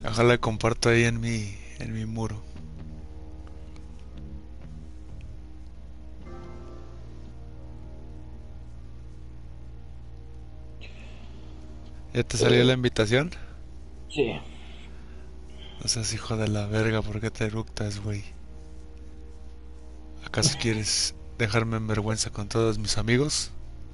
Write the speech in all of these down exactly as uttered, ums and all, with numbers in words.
Ojalá comparto ahí en mi, en mi muro. ¿Ya te salió la invitación? Sí. No seas hijo de la verga, ¿por qué te eructas, güey? ¿Acaso quieres dejarme en vergüenza con todos mis amigos?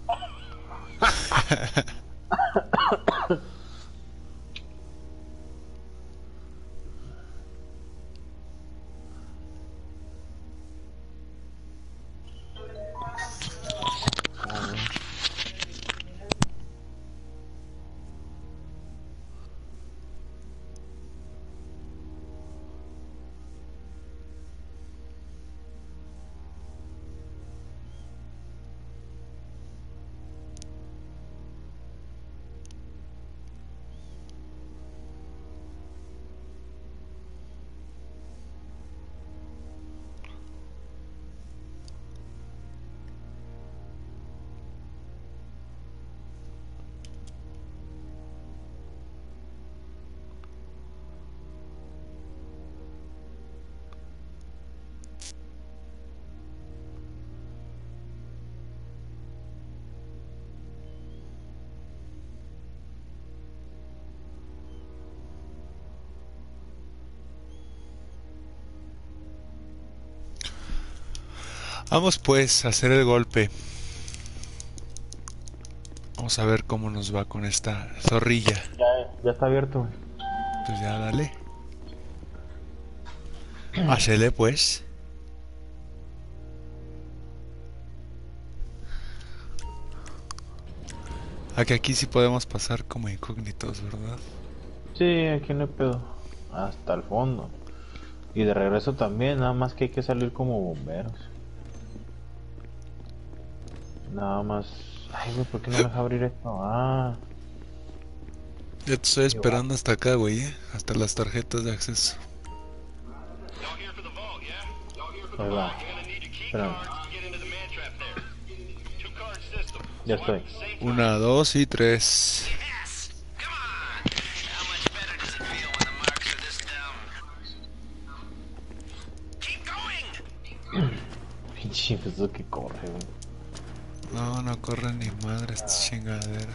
Vamos pues a hacer el golpe. Vamos a ver cómo nos va con esta zorrilla. Ya, ya está abierto. Pues ya dale. Hacele pues. A que aquí sí podemos pasar como incógnitos, ¿verdad? Sí, aquí no hay pedo. Hasta el fondo. Y de regreso también, nada más que hay que salir como bomberos. Nada más. Ay, güey, ¿por qué no me deja abrir esto? Ah, Ya te estoy qué va. esperando hasta acá, güey, ¿eh? Hasta las tarjetas de acceso. Ahí va. Espérame. Ya estoy. Una, dos y tres. Pinche, pues eso que corre, güey. No, no corre ni madre esta chingadera.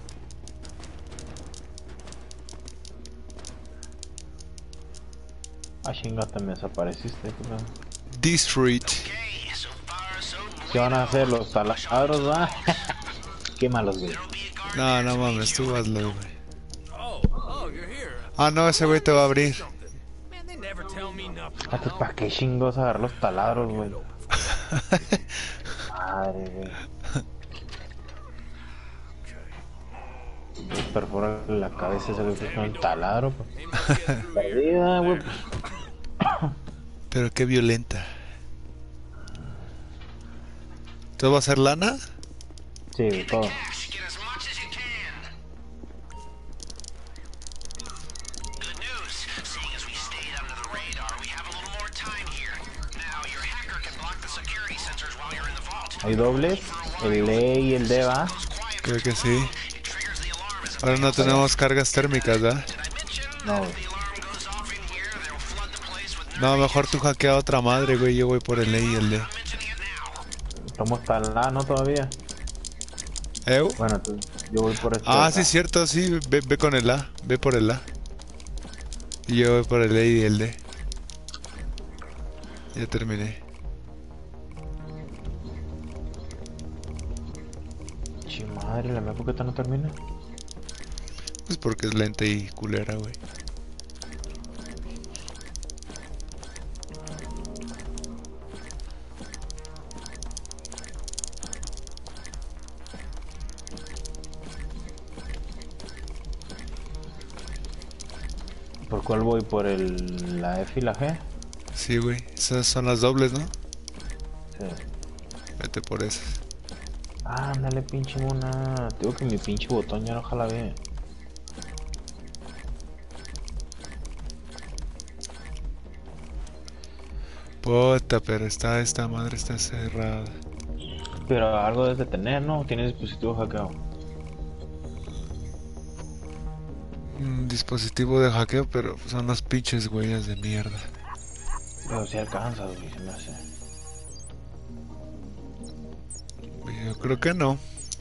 Ah, chingata, me desapareciste, güey. District. ¿Qué van a hacer los taladros, va? Qué malos, güey. No, no mames, tú hazlo, güey. Oh, oh, you're here. Ah, no, ese güey te va a Tell you abrir. something. Man, they never tell me nothing. Ah, pues, ¿para qué chingos agarrar los taladros, Get güey? it over for you. Madre, güey. Okay. Les perfora la cabeza ese güey con un taladro, pues. He must get through here. Perdida, güey. There. Pero qué violenta. ¿Todo va a ser lana? Sí, güey, todo. Hay dobles, el E y el D va. Creo que sí. Ahora no Está bien. tenemos cargas térmicas, ¿verdad? No, güey. No, mejor tú hackea a otra madre, güey. Yo voy por el E y el D. Estamos tan la, ¿no? Todavía. ¿Eu? Bueno, entonces yo voy por este de Ah, sí, acá. cierto, sí. Ve, ve con el A. Ve por el A. Y yo voy por el E y el D. Ya terminé. Chi madre, la mía, ¿por qué esta no termina? Pues porque es lenta y culera, güey. ¿Por cuál voy? ¿Por el, la F y la G? Sí, güey. Esas son las dobles, ¿no? Sí. Vete por esas. Ah, ándale, pinche mona. Tengo que mi pinche botón ya no jala bien. Puta, pero está, esta madre está cerrada. Pero algo debes de tener, ¿no? Tienes dispositivo hackeado. Mm, dispositivo de hackeo, pero son las pinches huellas de mierda. Pero si alcanza, güey, se me hace. Yo creo que no.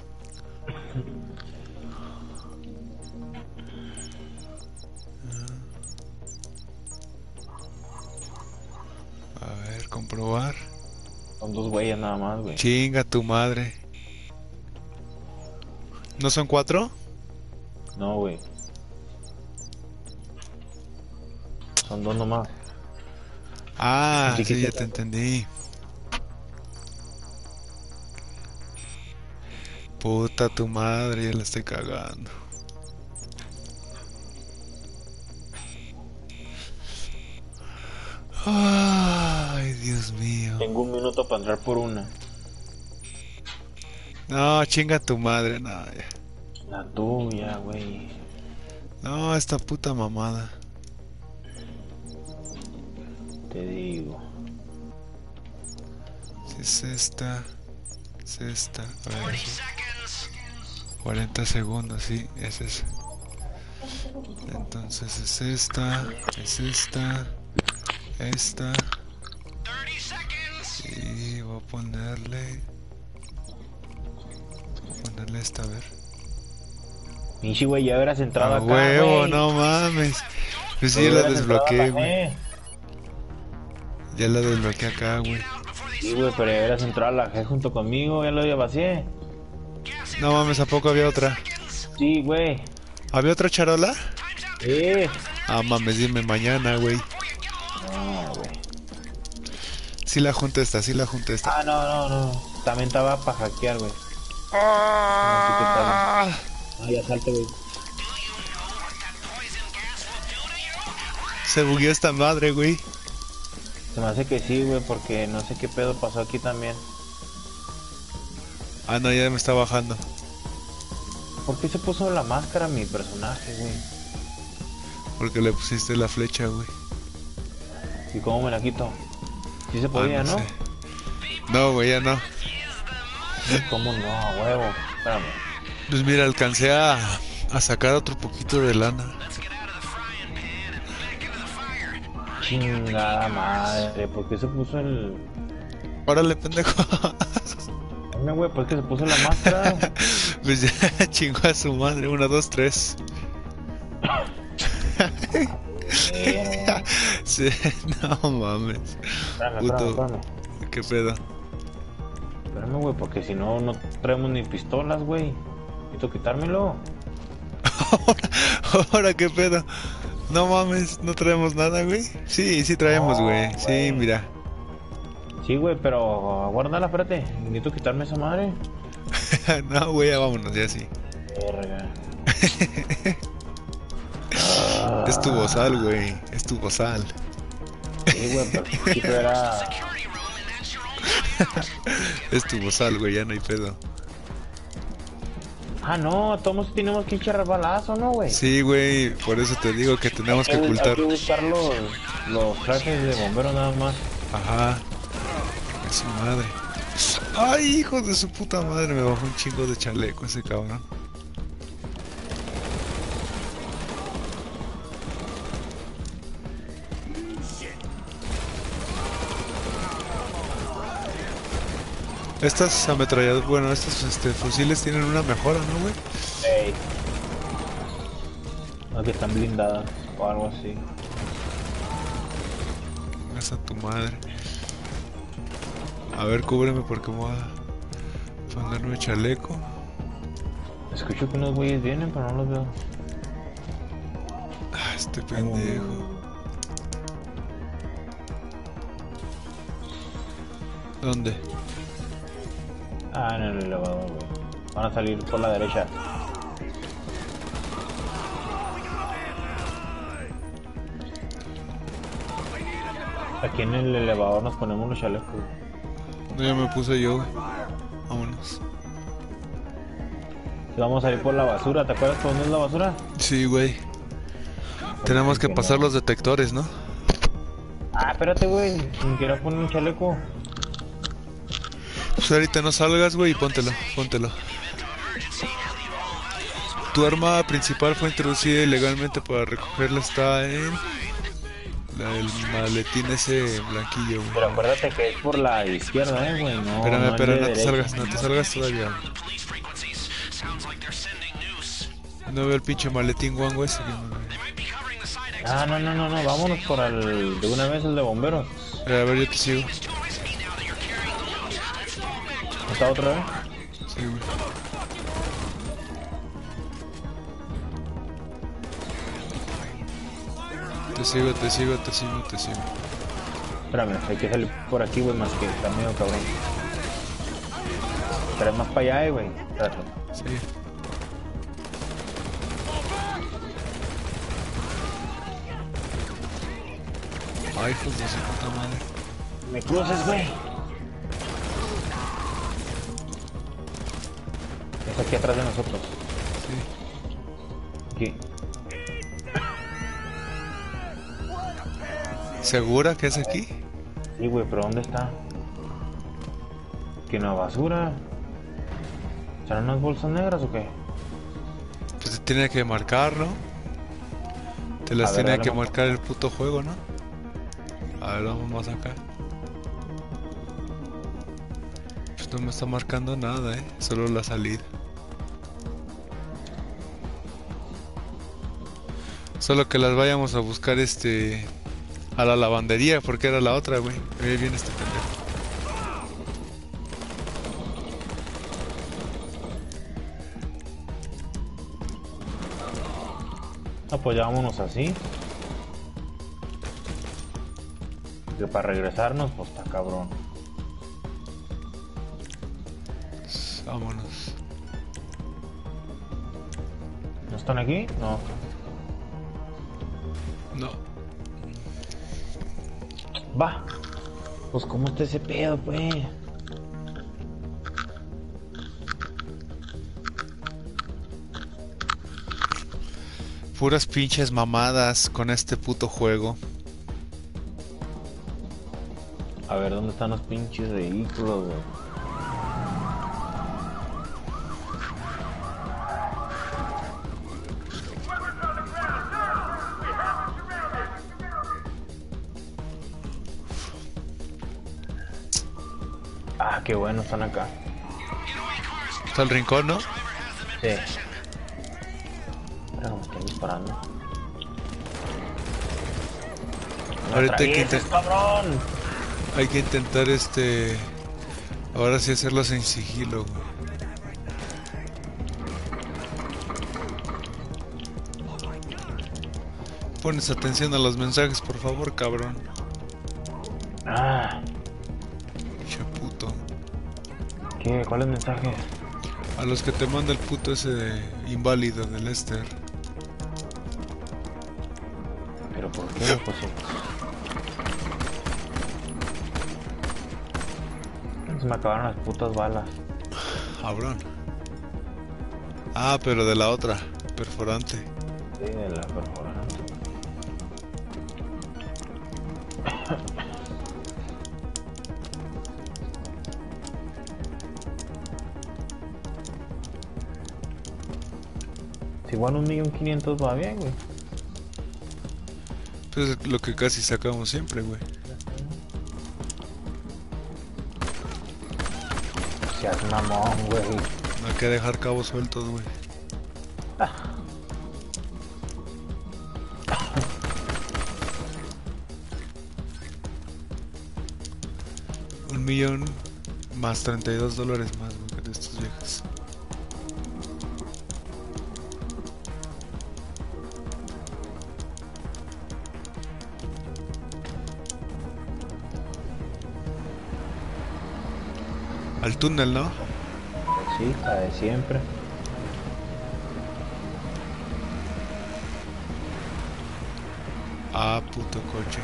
A ver, comprobar. Son dos güeyes nada más, güey. Chinga tu madre. ¿No son cuatro? No, güey. Son dos nomás. Ah, Sí, que sí, ya sí. te entendí. Puta tu madre, ya la estoy cagando. Ay, Dios mío. Tengo un minuto para entrar por una. No, chinga tu madre, no, ya. La tuya, güey. No, esta puta mamada. Te digo. Si es esta, es esta. A ver, sí. cuarenta segundos, sí, es esa. Entonces es esta, es esta, esta. Y voy a ponerle. Voy a ponerle esta, a ver. Pinche, güey, ya verás entrado A acá, huevo, güey. no mames. Pues sí, Ya ya la hubieras entrado desbloqueé, acá, güey. eh. Ya la desbloqueé acá, güey. Sí, güey, pero ya hubieras entrado a la G junto conmigo, ya lo había vacié. No mames, ¿a poco había otra? Sí, güey. ¿Había otra charola? Eh. Ah, mames, dime mañana, güey. No, güey. Sí la junté esta, sí la junté esta. Ah, no, no, no. También estaba para hackear, güey. Ah, Ah, ya salte, güey. se bugueó esta madre, güey. Se me hace que sí, güey, porque no sé qué pedo pasó aquí también. Ah, no, ya me está bajando. ¿Por qué se puso la máscara mi personaje, güey? Porque le pusiste la flecha, güey. ¿Y cómo me la quito? Sí se podía, Ah, ¿no? sé. No, güey, ya no. ¿Cómo no? A huevo. Espérame. Pues mira, alcancé a, a sacar otro poquito de lana. Chingada madre. ¿Por qué se puso el...? Órale, pendejo. Dame, güey, ¿por qué se puso la máscara? Pues ya chingó a su madre. Uno, dos, tres. Eh, Sí, no mames. Espérame, Puto. espérame, espérame. ¿Qué pedo? Espérame, güey, porque si no, no traemos ni pistolas, güey. Necesito quitármelo. Ahora, ahora, ¿qué pedo? No mames, no traemos nada, güey. Sí, sí traemos, No, güey. Sí, güey. mira. Sí, güey, pero guárdala, espérate. Necesito quitarme esa madre. No, güey, ya vámonos, ya sí. Verga. Es tu bozal, güey. Es tu bozal. Sí, güey, pero al principio era... Es tu bozal, güey, ya no hay pedo. Ah, no, todos tenemos que echar balazo, ¿no, güey? Sí, güey, por eso te digo que tenemos que Hay ocultar. Hay que buscar los, los trajes de bombero nada más. Ajá. Es su madre. Ay, hijo de su puta madre, me bajó un chingo de chaleco ese cabrón. Estas ametralladoras, bueno, estos este, fusiles tienen una mejora, ¿no, güey? Ey. No, que están blindadas o algo así. Esa a tu madre. A ver, cúbreme porque me voy a ponerme chaleco. Escucho que unos güeyes vienen, pero no los veo. Ah, este pendejo. ¿Dónde? Ah, en el elevador, güey. Van a salir por la derecha. Aquí en el elevador nos ponemos los chalecos. No, ya me puse yo, güey. Vámonos. Si vamos a salir por la basura, ¿te acuerdas por dónde es la basura? Sí, güey. Tenemos que pasar los detectores, ¿no? Ah, espérate, güey. Ni quiero poner un chaleco. Pues ahorita no salgas, güey, y póntelo, póntelo. tu arma principal fue introducida ilegalmente. Para recogerla está en la, el maletín ese blanquillo, güey. Pero acuérdate que es por la izquierda, eh, güey. No, Espérame, no el espera, de no te derecha. salgas, no te salgas todavía. No veo el pinche maletín guango ese. Que no... Ah, no, no, no, no. Vámonos por el. De una vez el de bomberos. A ver, yo te sigo. ¿Está otra vez? Sí, güey. Te sigo, te sigo, te sigo, te sigo. Espérame, hay que salir por aquí, güey, más que está medio cabrón. Pero es más para allá, eh, güey. Espérate. Sí. Ay, hijos de su puta madre. Me cruces, güey. Es aquí atrás de nosotros. Sí. Aquí. ¿Segura que es aquí? Sí, güey, pero ¿dónde está? ¿Que no basura? ¿Serán unas bolsas negras o qué? Pues te tiene que marcar, ¿no? Te las A ver, tiene dale que más. marcar el puto juego, ¿no? A ver, vamos más acá. Pues no me está marcando nada, eh. Solo la salida. Solo que las vayamos a buscar este... a la lavandería, porque era la otra, güey. Ahí viene este pendejo. Apoyámonos así. Que para regresarnos, pues está cabrón. Vámonos. ¿No están aquí? No. No. Va. Pues cómo está ese pedo, pues. Puras pinches mamadas con este puto juego. A ver, ¿dónde están los pinches vehículos, güey? Ah, qué bueno, están acá. Está el rincón, ¿no? Sí. Pero me están disparando. ¡Me Ahorita hay que, atravieses, inte- cabrón! hay que intentar este... ahora sí hacerlos en sigilo, güey. Pones atención a los mensajes, por favor, cabrón. Ah, Che puto. ¿qué? ¿Cuál es el mensaje? A los que te manda el puto ese de inválido del Lester. ¿Pero por qué? Pues sí. Se me acabaron las putas balas. Cabrón. Ah, pero de la otra, perforante. Sí, de la perforante. Si igual un millón quinientos va bien, güey. Pues es lo que casi sacamos siempre, güey. Seas mamón, güey. No hay que dejar cabos sueltos, güey. Un millón más treinta y dos dólares más, güey, de estos viejas. Al túnel, ¿no? Sí, la de siempre. Ah, puto coche.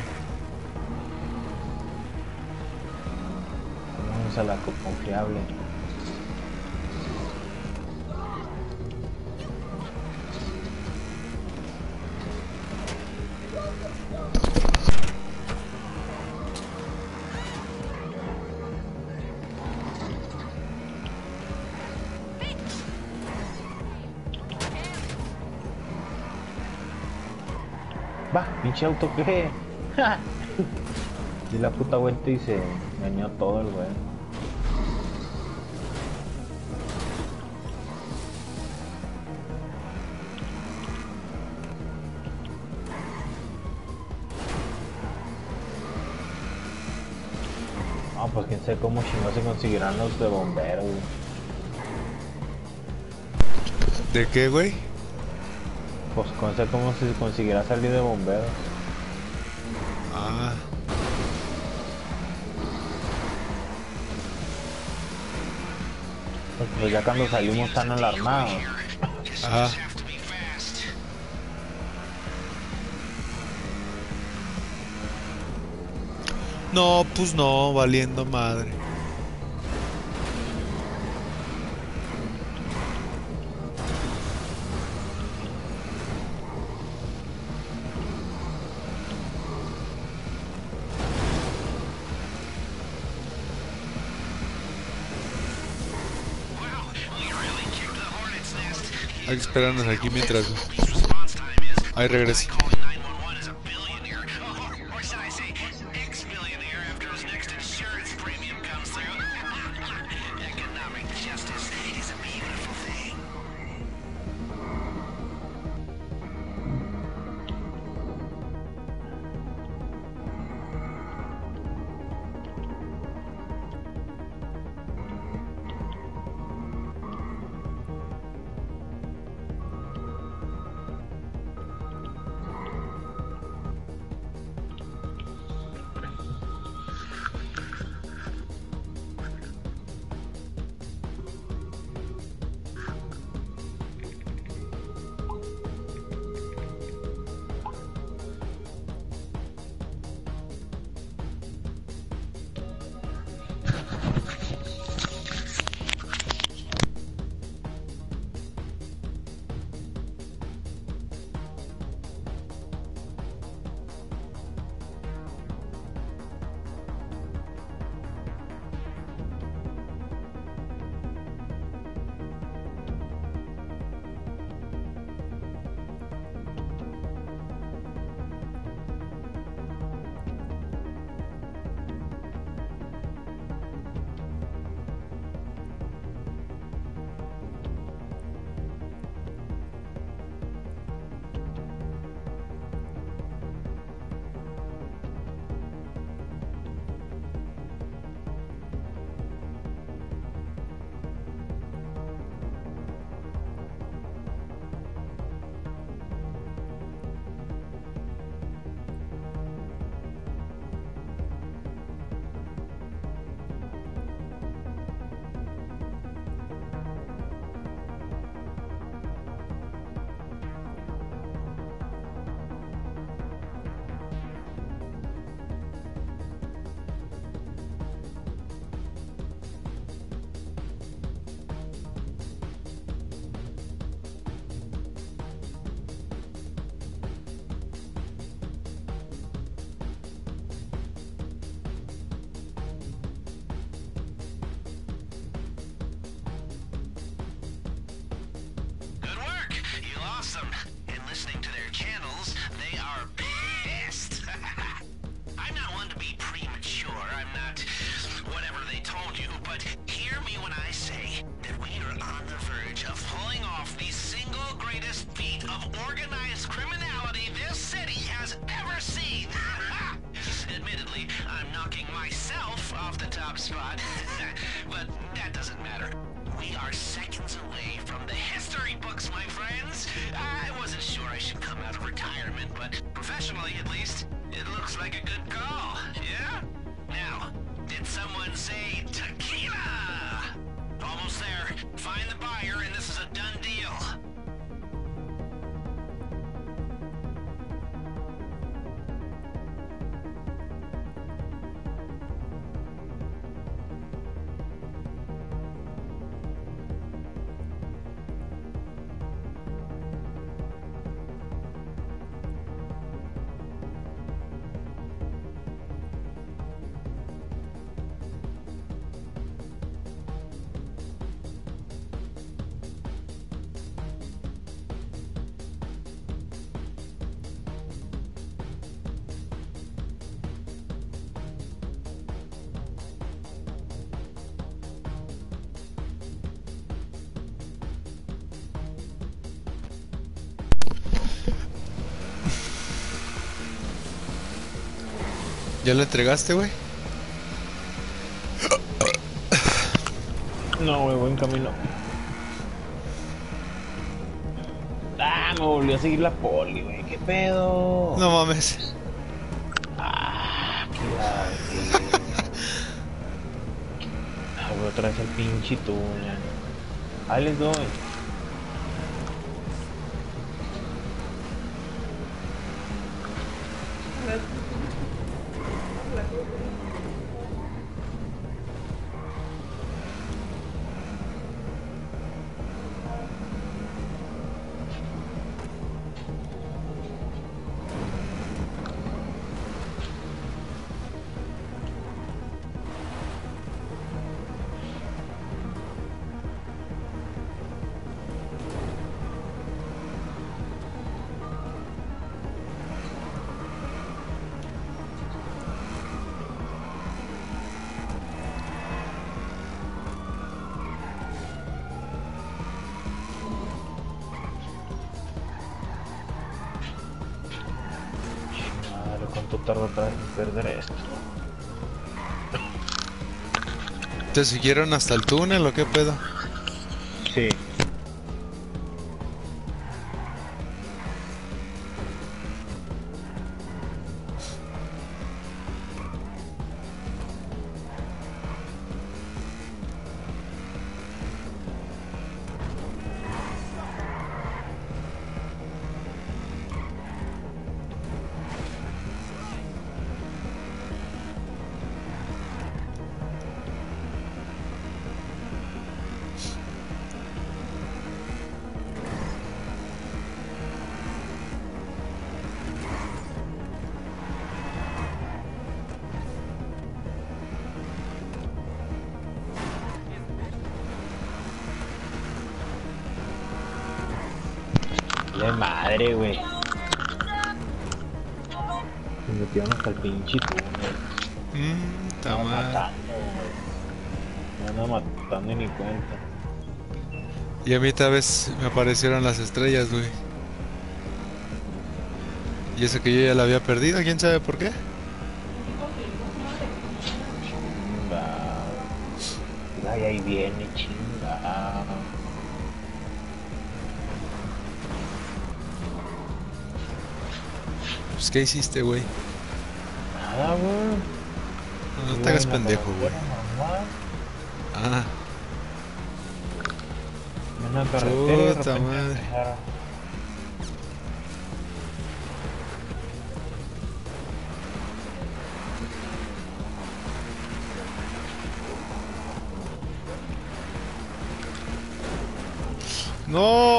Vamos a la confiable. Va, pinche auto que. Di la puta vuelta y se engañó todo el güey. No, pues quién sabe cómo chingados se conseguirán los de bomberos, güey. ¿De qué, güey? Pues quién sabe cómo se conseguirá salir de bomberos. Ah, Pues, pues ya cuando salimos están alarmados. ajá. No, pues no, valiendo madre. Hay que esperarnos aquí mientras. Ahí regreso. ¿Ya lo entregaste, güey? No, güey, buen camino. Ah, me volvió a seguir la poli, güey. ¿Qué pedo? No mames. Ah, qué ladrillo. Ah, güey, otra vez el pinche túnel. Ahí les doy. Madre, cuánto tardo otra vez en perder esto. ¿Te siguieron hasta el túnel o qué pedo? Sí. De madre, güey. Me metieron hasta el pinche túnel. Mmm, Me está anda mal. matando, güey. Me anda matando y ni cuenta. Y a mí tal vez me aparecieron las estrellas, güey. Y eso que yo ya la había perdido, ¿quién sabe por qué? Chinga. Ay, ahí viene, chinga. Pues, ¿qué hiciste, güey? Nada, güey. No te hagas pendejo, güey. Mamá. Ah, En una carretera y de puta repente madre. empezaron. ¡No!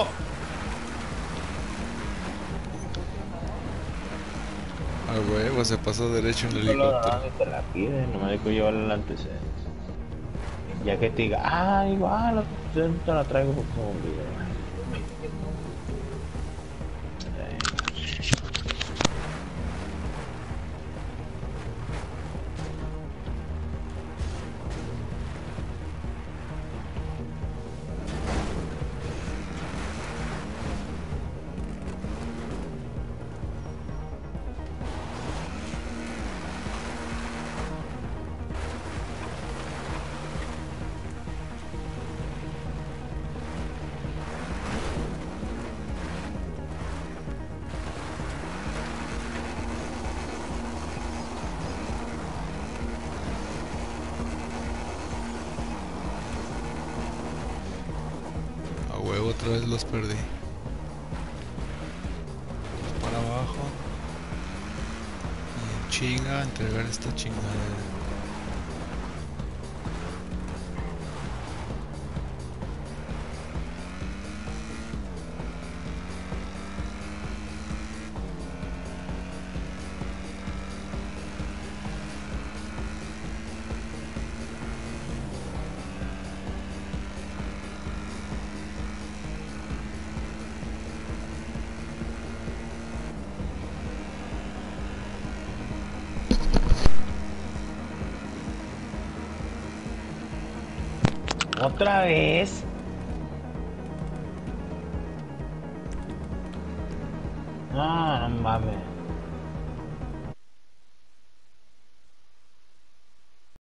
A huevo, se pasó derecho en el Solo helicóptero. nada, te la piden, no me dejo llevar el antecedente. Ya que te diga, ah, digo, ah, la, te la traigo como un video. A huevo, otra vez los perdí. Para abajo. Y en chinga, entregar esta chingadera. ¿Otra vez? No, no mames.